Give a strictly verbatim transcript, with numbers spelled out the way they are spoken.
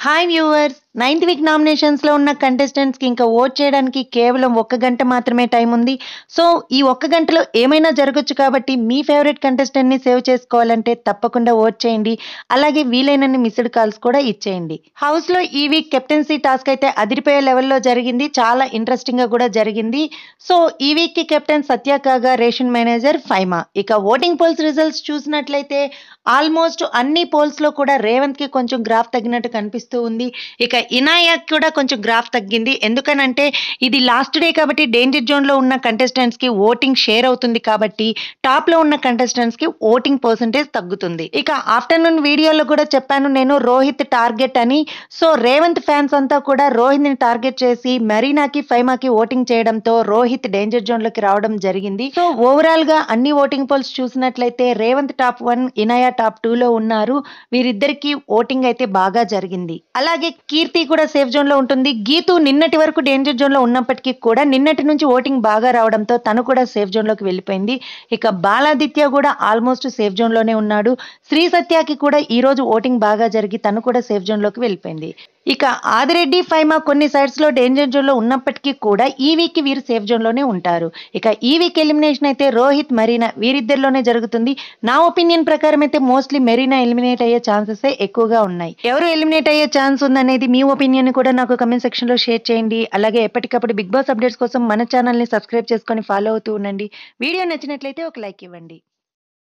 Hi viewers! Ninth week నామినేషన్స్‌లో ఉన్న కంటెస్టెంట్స్‌కి ఇంకా ఓట్ చేయడానికి కేవలం ఒక్క గంట మాత్రమే టైం ఉంది. సో, ఈ ఒక్క గంటలో ఏమైనా జరగొచ్చు కాబట్టి మీ ఫేవరెట్ కంటెస్టెంట్‌ని సేవ్ చేసుకోవాలంటే తప్పకుండా ఓట్ చేయండి. అలాగే వీలైనన్ని మిస్డ్ కాల్స్ కూడా ఇచ్చేయండి. హౌస్‌లో ఈ వీక్ కెప్టెన్సీ టాస్క్ అయితే అదిరిపోయే లెవెల్‌లో జరిగింది. చాలా ఇంట్రెస్టింగ్‌గా కూడా జరిగింది. సో, ఈ వీక్‌కి కెప్టెన్ సత్య కాగా రేషన్ మేనేజర్ ఫైమా. ఇక ఓటింగ్ పోల్స్ రిజల్ట్స్ చూసినట్లయితే ఆల్మోస్ట్ అన్ని పోల్స్‌లో కూడా రేవంత్‌కి కొంచెం గ్రాఫ్ తగ్గినట్టు కనిపిస్తూ ఉంది. ఇక ఇనాయకి కూడా కొంచెం గ్రాఫ్ తగ్గింది. ఎందుకనంటే ఇది లాస్ట్ డే కాబట్టి డేంజర్ జోన్‌లో ఉన్న కంటెస్టెంట్స్‌కి ఓటింగ్ షేర్ అవుతుంది కాబట్టి టాప్‌లో ఉన్న కంటెస్టెంట్స్‌కి ఓటింగ్ పర్సెంటేజ్ తగ్గుతుంది. ఇక ఆఫ్టర్‌నూన్ వీడియోలో కూడా చెప్పాను నేను రోహిత్ టార్గెట్ అని. సో, రేవంత్ ఫ్యాన్స్ అంతా కూడా రోహిత్‌ని టార్గెట్ చేసి మరీనాకి, ఫైమాకి ఓటింగ్ చేయడంతో రోహిత్ డేంజర్ జోన్‌లోకి రావడం జరిగింది. సో, ఓవరాల్‌గా అన్ని ఓటింగ్ పోల్స్ చూసినట్లయితే Revanth top one, Inaya top two లో ఉన్నారు. వీరిద్దరికీ ఓటింగ్ అయితే బాగా జరిగింది. అలాగే కీర్తి కూడా సేఫ్ జోన్ లో ఉంటుంది. గీతు నిన్నటి వరకు డేంజర్ జోన్ లో ఉన్నప్పటికీ కూడా నిన్నటి నుంచి ఓటింగ్ బాగా రావడంతో తను కూడా సేఫ్ జోన్ లోకి వెళ్ళిపోయింది. ఇక బాలాదిత్య కూడా ఆల్మోస్ట్ సేఫ్ జోన్ లోనే ఉన్నాడు. శ్రీ సత్యకి కూడా ఈ రోజు ఓటింగ్ బాగా జరిగి తను కూడా సేఫ్ జోన్ లోకి వెళ్ళిపోయింది. ఇక ఆదిరెడ్డి, ఫైమా కొన్ని సైడ్స్ లో డేంజర్ జోన్ లో ఉన్నప్పటికీ కూడా ఈ వీక్ వీరు సేఫ్ జోన్ లోనే ఉంటారు. ఇక ఈ వీక్ ఎలిమినేషన్ అయితే రోహిత్, మరీనా వీరిద్దరిలోనే జరుగుతుంది. నా ఒపీనియన్ ప్రకారం అయితే మోస్ట్లీ మెరీనా ఎలిమినేట్ అయ్యే ఛాన్సెస్ ఎక్కువగా ఉన్నాయి. ఎవరు ఎలిమినేట్ అయ్యే ఛాన్స్ ఉందనేది మీ ఒపీనియన్ కూడా నాకు కమెంట్ సెక్షన్ లో షేర్ చేయండి. అలాగే ఎప్పటికప్పుడు బిగ్ బాస్ అప్డేట్స్ కోసం మన ఛానల్ ని సబ్స్క్రైబ్ చేసుకొని ఫాలో అవుతూ ఉండండి. వీడియో నచ్చినట్లయితే ఒక లైక్ ఇవ్వండి.